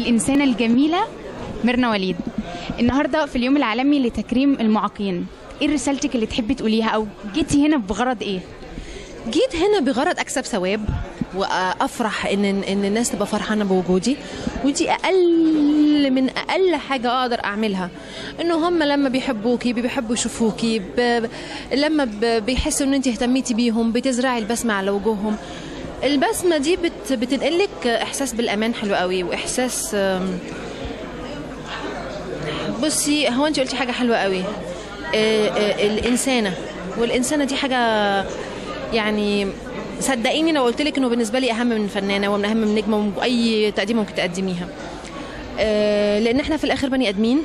الإنسانة الجميلة ميرنا وليد. النهاردة في اليوم العالمي لتكريم المعاقين، ايه رسالتك اللي تحبي تقوليها، او جيتي هنا بغرض ايه؟ جيت هنا بغرض اكسب ثواب وافرح ان الناس تبقى فرحانه بوجودي، ودي اقل حاجه اقدر اعملها. انه هم لما بيحبوكي بيحبوا يشوفوكي، لما بيحسوا ان انت اهتميتي بيهم بتزرعي البسمه على وجوههم. البسمه دي بتنقلك احساس بالامان حلو قوي، واحساس بصي، هو انت قلتي حاجه حلوه قوي، الانسانه، والانسانه دي حاجه يعني صدقيني لو قلت لك انه بالنسبه لي اهم من فنانه ومن اهم من نجمه واي تقديم ممكن تقدميها، لان احنا في الاخر بني ادمين،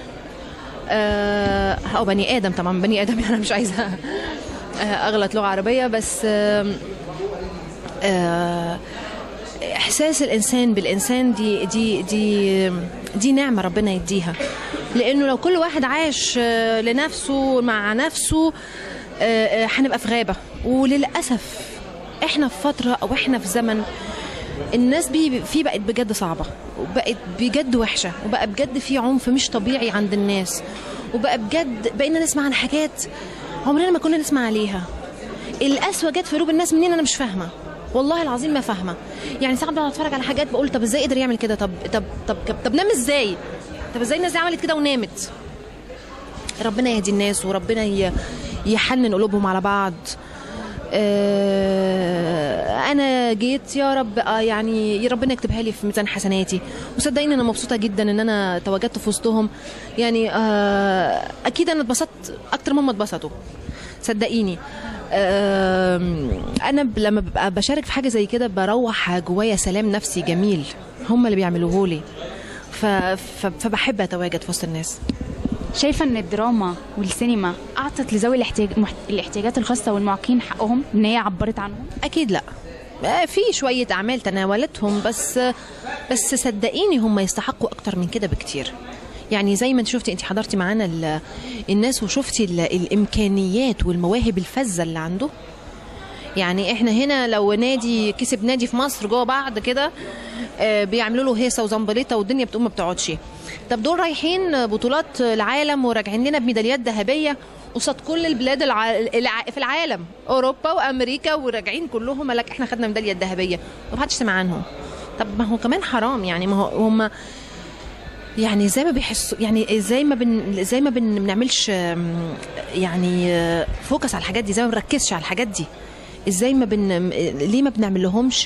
او بني ادم، طبعا بني ادم، انا مش عايزه اغلط لغه عربيه، بس احساس الانسان بالانسان دي نعمه ربنا يديها، لانه لو كل واحد عايش لنفسه مع نفسه هنبقى في غابه. وللاسف احنا في فتره، او احنا في زمن الناس في بقت بجد صعبه، وبقت بجد وحشه، وبقى بجد في عنف مش طبيعي عند الناس، وبقى بجد بقينا نسمع عن حاجات عمرنا ما كنا نسمع عليها. القسوه جت في قلوب الناس منين؟ انا مش فاهمه، والله العظيم ما فاهمه. يعني ساعات بقعد اتفرج على حاجات بقول طب ازاي قدر يعمل كده؟ طب نام ازاي؟ طب ازاي الناس دي عملت كده ونامت؟ ربنا يهدي الناس، وربنا يحنن قلوبهم على بعض. انا جيت يا رب يعني ربنا يكتبها لي في ميزان حسناتي، وصدقيني انا مبسوطه جدا ان انا تواجدت في وسطهم. يعني اكيد انا اتبسطت اكتر مما اتبسطوا، صدقيني. انا لما ببقى بشارك في حاجه زي كده بروح جوايا سلام نفسي جميل هم اللي بيعملوه لي، فبحب اتواجد في وسط الناس. شايفه ان الدراما والسينما اعطت لذوي الاحتياجات الخاصه والمعاقين حقهم ان هي عبرت عنهم؟ اكيد لا، في شويه اعمال تناولتهم، بس صدقيني هم يستحقوا اكتر من كده بكتير. يعني زي ما انت شفتي، انت حضرتي معانا الناس وشفتي الامكانيات والمواهب الفذه اللي عنده. يعني احنا هنا لو نادي كسب نادي في مصر جوه بعض كده بيعملوا له هيصه وزنبليطه والدنيا بتقوم ما بتقعدش. طب دول رايحين بطولات العالم وراجعين لنا بميداليات ذهبيه قصاد كل البلاد في العالم، اوروبا وامريكا، وراجعين كلهم قال لك احنا خدنا ميداليه ذهبيه، ما حدش سمع عنهم. طب ما هو كمان حرام، يعني ما هو هم يعني زي ما بيحسوا، يعني زي ما بنعملش يعني فوكس على الحاجات دي، زي ما بنركزش على الحاجات دي، ازاي ليه ما بنعمل لهمش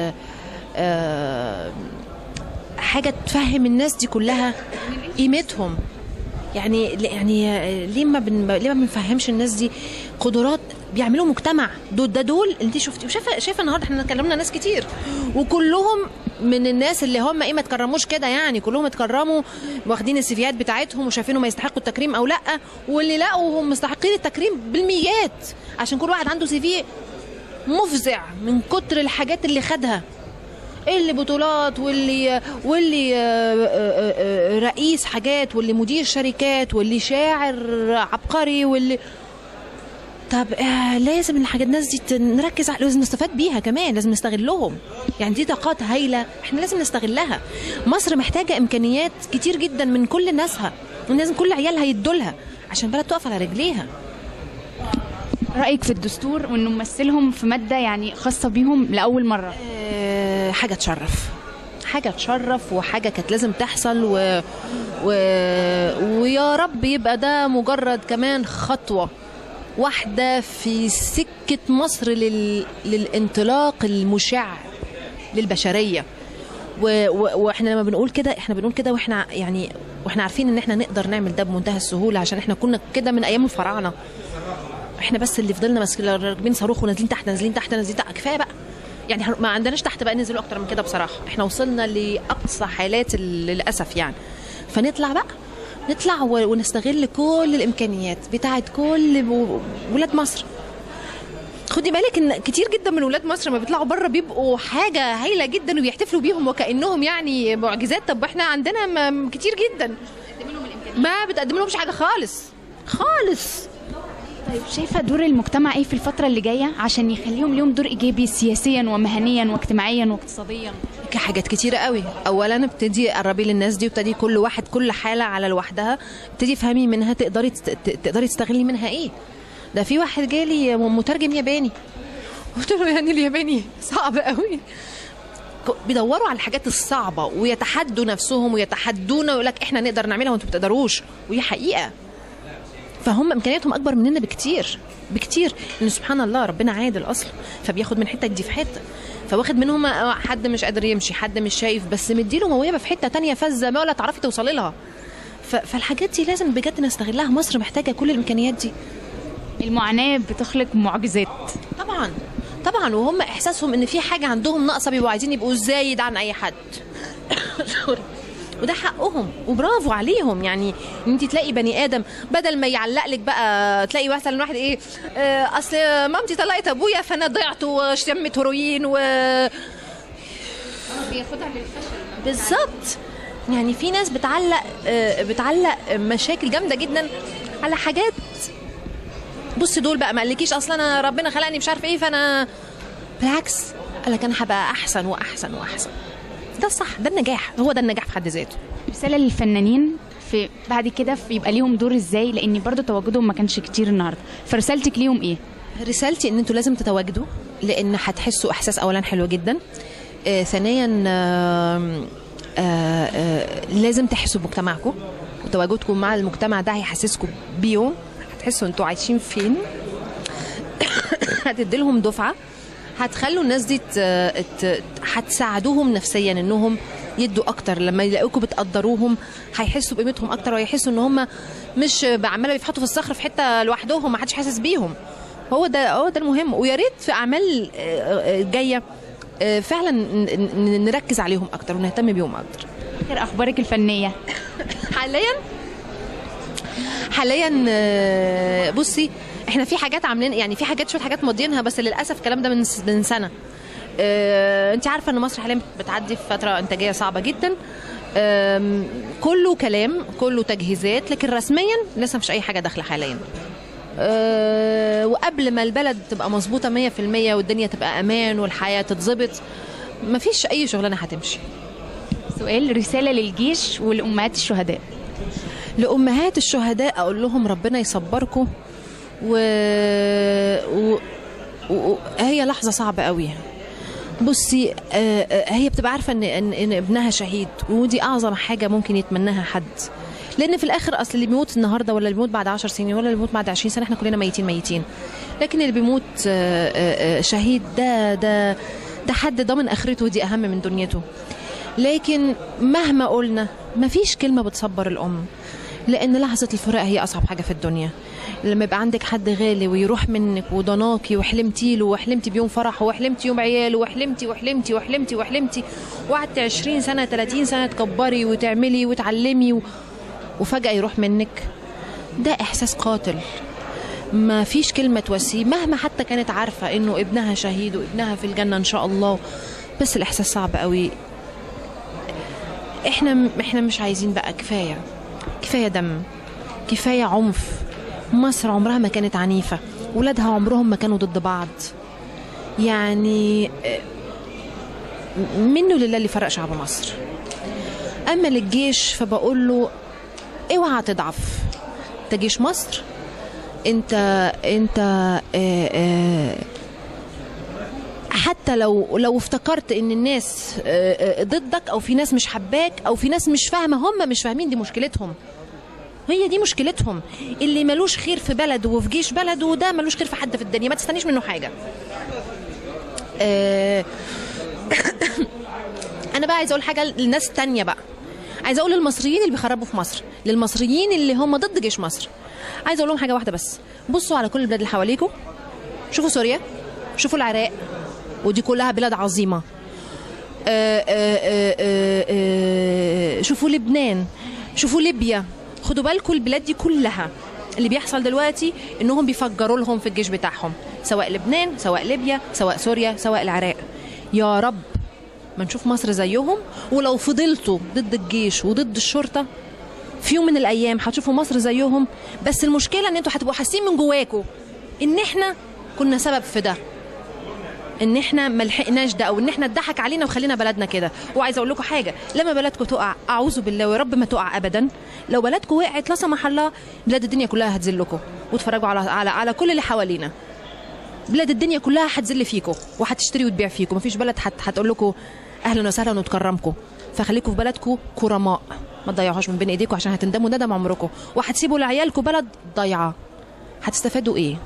حاجه تفهم الناس دي كلها قيمتهم؟ يعني ليه ما بنفهمش الناس دي قدرات بيعملوا مجتمع. دول انت شفتي وشايفه النهارده احنا اتكلمنا ناس كتير، وكلهم من الناس اللي هم ما تكرموش كده، يعني كلهم اتكرموا واخدين السيفيات بتاعتهم وشايفينهم ما يستحقوا التكريم او لا، واللي لقوا هم مستحقين التكريم بالميات، عشان كل واحد عنده سيفي مفزع من كتر الحاجات اللي خدها، اللي بطولات، واللي رئيس حاجات، واللي مدير شركات، واللي شاعر عبقري، واللي طب لازم الحاجات الناس دي نركز على، لازم نستفاد بيها كمان، لازم نستغلهم. يعني دي طاقات هايله احنا لازم نستغلها. مصر محتاجه امكانيات كتير جدا من كل ناسها، لازم كل عيالها يدولها عشان البلد تقف على رجليها. رأيك في الدستور وانه ممثلهم في مادة يعني خاصة بيهم لأول مرة؟ حاجة تشرف وحاجة كانت لازم تحصل، ويا رب يبقى ده مجرد كمان خطوة واحدة في سكة مصر للانطلاق المشع للبشرية. واحنا لما بنقول كده احنا بنقول كده واحنا عارفين ان احنا نقدر نعمل ده بمنتهى السهولة، عشان احنا كنا كده من ايام الفراعنة. احنا بس اللي فضلنا ماسكين راكبين صاروخ ونازلين تحت نازلين تحت نازلين تحت، كفايه بقى. يعني ما عندناش تحت بقى ننزلوا اكتر من كده بصراحه، احنا وصلنا لاقصى حالات للاسف يعني. فنطلع بقى، نطلع ونستغل كل الامكانيات بتاعت كل ولاد مصر. خدي بالك ان كتير جدا من ولاد مصر ما بيطلعوا بره بيبقوا حاجه هايله جدا وبيحتفلوا بيهم وكانهم يعني معجزات. طب احنا عندنا كتير جدا ما بتقدم لهمش حاجه خالص خالص. طيب شايفه دور المجتمع ايه في الفتره اللي جايه عشان يخليهم ليهم دور ايجابي سياسيا ومهنيا واجتماعيا واقتصاديا؟ حاجات كتيرة قوي. اولا ابتدي قربي للناس دي، وابتدي كل واحد كل حالة على لوحدها، ابتدي فهمي منها تقدري تستغلي منها ايه. ده في واحد جالي مترجم ياباني، قلت له يعني الياباني صعب قوي. بيدوروا على الحاجات الصعبة ويتحدوا نفسهم ويتحدونا ويقول لك احنا نقدر نعملها وانتوا ما بتقدروش، وهي حقيقة. فهم امكانياتهم اكبر مننا بكتير بكتير، لان سبحان الله ربنا عادل اصلا، فبياخد من حته يدي في حته. فواخد منهم حد مش قادر يمشي، حد مش شايف، بس مديله موهبه في حته تانية فزه ما ولا تعرفي توصلي لها. فالحاجات دي لازم بجد نستغلها. مصر محتاجه كل الامكانيات دي. المعاناة بتخلق معجزات. طبعا طبعا، وهم احساسهم ان في حاجه عندهم ناقصه بيبقوا عايزين يبقوا زايد عن اي حد. وده حقهم وبرافو عليهم. يعني انت تلاقي بني ادم بدل ما يعلق لك بقى، تلاقي مثلا واحد ايه اصل مامتي طلقت ابويا فانا ضعت وشمت هيروين بياخدها للفشل. بالظبط. يعني في ناس بتعلق مشاكل جامده جدا على حاجات. بص دول بقى ما قالكيش اصلا انا ربنا خلقني مش عارف ايه، فانا بالعكس قال لك انا هبقى احسن واحسن واحسن. ده الصح، ده النجاح، هو ده النجاح في حد ذاته. رسالة للفنانين في بعد كده يبقى ليهم دور ازاي، لان برضو تواجدهم ما كانش كتير النهارده، فرسالتك ليهم ايه؟ رسالتي ان انتوا لازم تتواجدوا، لان هتحسوا احساس اولا حلو جدا. ثانيا لازم تحسوا بمجتمعكم، وتواجدكم مع المجتمع ده هيحسسكم بيهم، هتحسوا انتوا عايشين فين. هتديلهم دفعه، هتخلوا الناس دي هتساعدوهم نفسيا انهم يدوا اكتر. لما يلاقوكم بتقدروهم هيحسوا بقيمتهم اكتر، ويحسوا ان هم مش عماله بيفحطوا في الصخر في حته لوحدهم ما حدش حاسس بيهم. هو ده المهم. ويا ريت في اعمال جايه فعلا نركز عليهم اكتر ونهتم بيهم اكتر. اخر اخبارك الفنيه؟ حاليا بصي احنا في حاجات عاملين، يعني في حاجات شويه حاجات ماضيينها، بس للاسف الكلام ده من سنه. انت عارفه ان مصر حاليا بتعدي في فتره انتاجيه صعبه جدا. كله كلام، كله تجهيزات، لكن رسميا لسه مفيش اي حاجه داخله حاليا. وقبل ما البلد تبقى مظبوطه 100% والدنيا تبقى امان والحياه تتظبط مفيش اي شغلانه هتمشي. سؤال، رساله للجيش والامهات الشهداء. لامهات الشهداء اقول لهم ربنا يصبركم، هي لحظه صعبه قوي. بصي هي بتبقى عارفه ان ابنها شهيد، ودي اعظم حاجه ممكن يتمناها حد. لان في الاخر اصل اللي بيموت النهارده ولا اللي بيموت بعد 10 سنين ولا اللي بيموت بعد 20 سنه احنا كلنا ميتين. لكن اللي بيموت شهيد ده حد ضامن اخرته، ودي اهم من دنيته. لكن مهما قلنا مفيش كلمه بتصبر الام، لان لحظه الفراق هي اصعب حاجه في الدنيا. لما يبقى عندك حد غالي ويروح منك وضناكي وحلمتي له وحلمتي بيوم فرح وحلمتي يوم عياله وحلمتي وقعدتي 20 سنه 30 سنه تكبري وتعملي وتعلمي وفجاه يروح منك، ده احساس قاتل. ما فيش كلمه تواسيه مهما حتى كانت عارفه انه ابنها شهيد وابنها في الجنه ان شاء الله، بس الاحساس صعب قوي. احنا مش عايزين بقى، كفايه دم، كفايه عنف. مصر عمرها ما كانت عنيفه، ولادها عمرهم ما كانوا ضد بعض. يعني منه لله اللي فرق شعب مصر. اما للجيش فبقول له اوعى تضعف. انت جيش مصر، انت حتى لو افتكرت ان الناس ضدك، او في ناس مش حباك، او في ناس مش فاهمه، هم مش فاهمين، دي مشكلتهم، هي دي مشكلتهم. اللي ملوش خير في بلده وفي جيش بلده ده ملوش خير في حد في الدنيا، ما تستنيش منه حاجه. انا بقى عايزه اقول حاجه للناس التانية بقى، عايزه اقول للمصريين اللي بيخربوا في مصر، للمصريين اللي هم ضد جيش مصر، عايزه اقول لهم حاجه واحده بس. بصوا على كل البلاد اللي حواليكم، شوفوا سوريا، شوفوا العراق، ودي كلها بلاد عظيمه. شوفوا لبنان، شوفوا ليبيا. خدوا بالكم البلاد دي كلها اللي بيحصل دلوقتي انهم بيفجروا لهم في الجيش بتاعهم، سواء لبنان، سواء ليبيا، سواء سوريا، سواء العراق. يا رب ما نشوف مصر زيهم. ولو فضلتوا ضد الجيش وضد الشرطه في يوم من الايام هتشوفوا مصر زيهم. بس المشكله ان انتوا هتبقوا حاسين من جواكم ان احنا كنا سبب في ده. ان احنا ما لحقناش ده، او ان احنا اتضحك علينا وخلينا بلدنا كده. وعايزه اقول لكم حاجه، لما بلدكم تقع اعوذ بالله ويا رب ما تقع ابدا، لو بلدكم وقعت لا سمح الله بلاد الدنيا كلها هتذلكم. واتفرجوا على كل اللي حوالينا، بلاد الدنيا كلها هتذل فيكم وهتشتري وتبيع فيكم، مفيش بلد هتقول لكم اهلا وسهلا وتكرمكم. فخليكم في بلدكم كرماء، ما تضيعوهاش من بين ايديكم عشان هتندموا ندم عمركم، وهتسيبوا لعيالكم بلد ضايعه. هتستفادوا ايه؟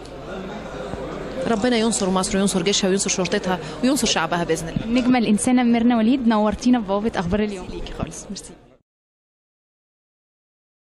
ربنا ينصر مصر وينصر جيشها وينصر شرطتها وينصر شعبها باذن الله. النجمه الانسانه ميرنا وليد، نورتينا في بوابه اخبار اليوم. ليكي خالص، ميرسي.